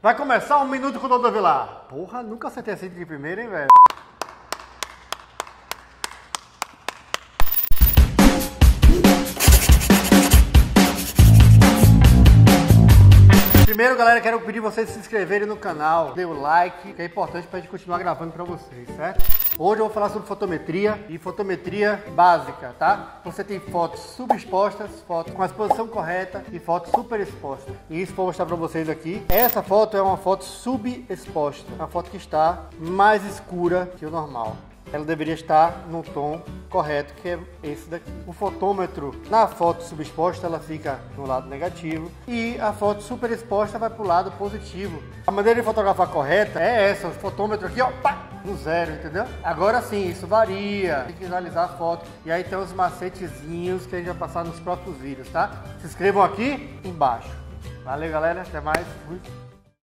Vai começar um minuto com o Dr. Vilar. Porra, nunca acertei assim de primeira, hein, velho? Primeiro, galera, quero pedir vocês se inscreverem no canal, dê o like, que é importante pra gente continuar gravando pra vocês, certo? Hoje eu vou falar sobre fotometria e fotometria básica, tá? Você tem fotos subexpostas, fotos com a exposição correta e fotos superexpostas. E isso vou mostrar pra vocês aqui. Essa foto é uma foto subexposta, uma foto que está mais escura que o normal. Ela deveria estar no tom correto, que é esse daqui. O fotômetro na foto subexposta ela fica no lado negativo e a foto superexposta vai para o lado positivo. A maneira de fotografar correta é essa, o fotômetro aqui, ó, pá, no zero, entendeu? Agora sim, isso varia, tem que analisar a foto. E aí tem os macetezinhos que a gente vai passar nos próximos vídeos, tá? Se inscrevam aqui embaixo. Valeu, galera, até mais. Fui.